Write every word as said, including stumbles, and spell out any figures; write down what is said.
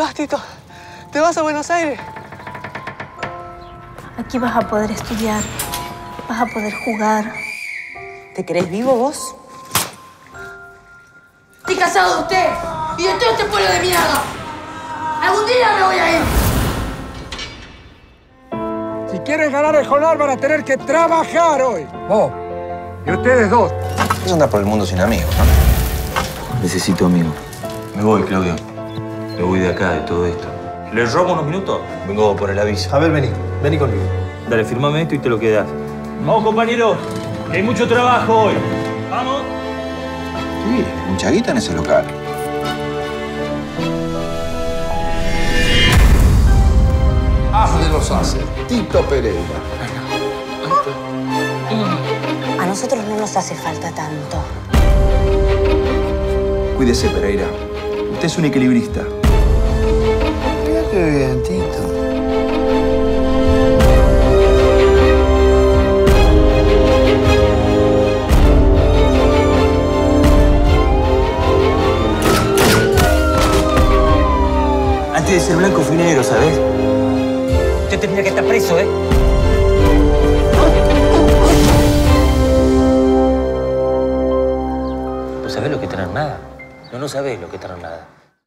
vas, Tito? ¿Te vas a Buenos Aires? Aquí vas a poder estudiar, vas a poder jugar. ¿Te crees vivo vos? Estoy casado de usted y de todo este pueblo de mierda. Algún día me voy a ir. Si quieres ganar el jornal van a tener que trabajar hoy. Vos y ustedes dos. Eso anda por el mundo sin amigos, ¿no? Necesito amigos. Me voy, Claudio. Me voy de acá, de todo esto. ¿Les robo unos minutos? Vengo por el aviso. A ver, vení. Vení conmigo. Dale, firmame esto y te lo quedas. Vamos, compañeros, que hay mucho trabajo hoy. ¡Vamos! Sí, mucha guita en ese local. Haz de los haces. Tito Pereira. A nosotros no nos hace falta tanto. Cuídese, Pereira. Usted es un equilibrista. Mira qué bien, Tito. Antes de ser blanco fui negro, ¿sabes? Usted tendría que estar preso, ¿eh? ¿No sabés lo que es tener nada? No, no sabés lo que es tener nada.